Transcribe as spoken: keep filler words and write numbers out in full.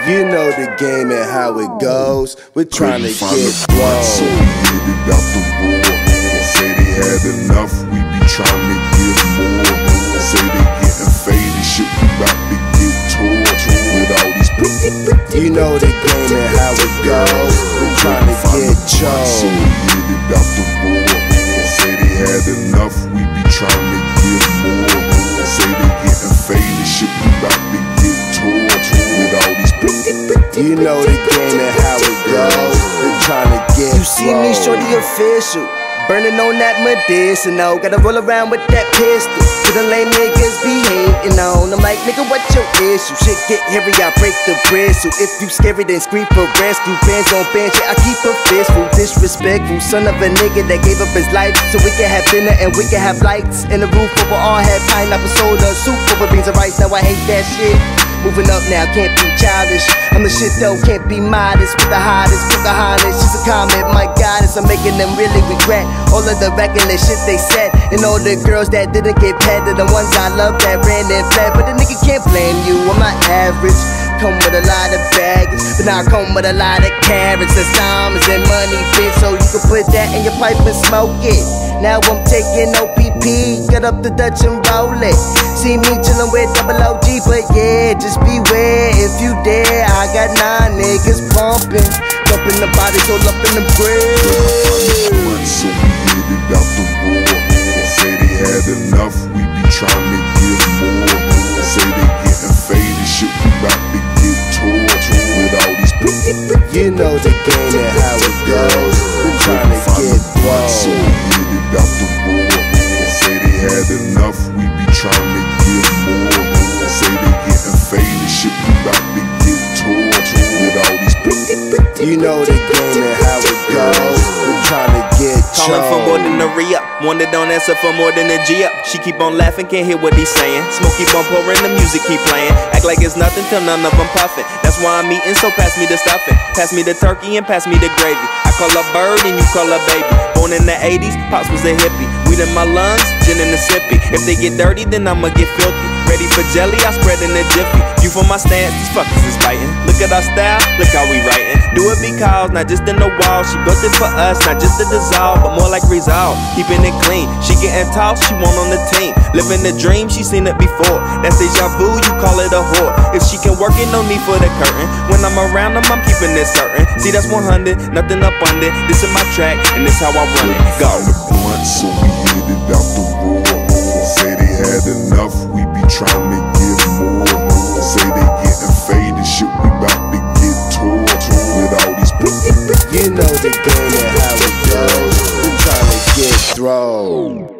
You know the game and how it goes. We're trying to get blown. So we hit it out the war. Say they had enough, we be trying to get more. Say they getting faded, shit we about to get tortured with all these. You know the game and how it goes. We're trying to get chose. So we hit it out the war. Say they had enough, we be trying to get more. Say they getting faded, shit we about to get tortured with all these. You know the game and how it goes. We're trying to get You see me, shorty official, burning on that medicinal. Gotta roll around with that pistol. To the lame niggas be hating on. I'm like, nigga, what your issue? Shit get hairy, I break the bristle. If you scary, then scream for rescue. Bands on band, shit, I keep a fistful. Disrespectful, son of a nigga that gave up his life so we can have dinner and we can have lights. In the roof over all had pineapple soda, soup over beans and rice. Now I hate that shit. Moving up now, can't be childish. I'm the shit though, can't be modest. With the hottest, Pocahontas, she's a comment, my goddess. I'm making them really regret all of the reckless shit they said. And all the girls that didn't get pet, the ones I love that ran and fled. But the nigga can't blame you, I'm not average. Come with a lot of baggage, but now I come with a lot of carrots. That's diamonds and money, bitch, so you can put that in your pipe and smoke it. Now I'm taking O P P, got up the Dutch and roll it. See me chillin' with double O G, but yeah, just beware if you dare. I got nine niggas pumping, dumping the bodies all up in the grave. So we hit it out the war. Say they had enough, we be trying to get more. Say they getting faded, shit we about to get tortured with all these. You know the game and how it goes. We're trying to get So blown. we hit it out the war. Say they had enough, we be trying to get more. Say they getting faded, shit we about to get tortured with all these. You know the game and how it goes. We're trying to get Calling for more than chose. a re-up. Wonder don't answer for more than a G-up. She keep on laughing, can't hear what he's saying. Smoke keep on pouring, the music keep playing. Act like it's nothing till none of them puffin'. That's why I'm eating, so pass me the stuffing. Pass me the turkey and pass me the gravy. I call her bird and you call her baby. Born in the eighties, Pops was a hippie. Weed in my lungs, gin in the sippy. If they get dirty, then I'ma get filthy. Ready for jelly, I spread in a jiffy. You for my stance, these fuckers is biting. Look at our style, look how we writing. Do it because, not just in the wall. She built it for us, not just to dissolve, but more like resolve. Keeping it clean, she getting tossed, she want on the team. Living the dream, she seen it before. That's deja vu, you call it a whore. If she can work it, no need for the curtain. When I'm around them, I'm keeping it certain. See, that's one hundred, nothing up under. This is my track, and this how I run it. Go. So we hit it out the war. Say they had enough, we be trying to get more. Say they getting faded, shit we about to get tortured with all these. You know the game and how it goes. We're trying to get thrown.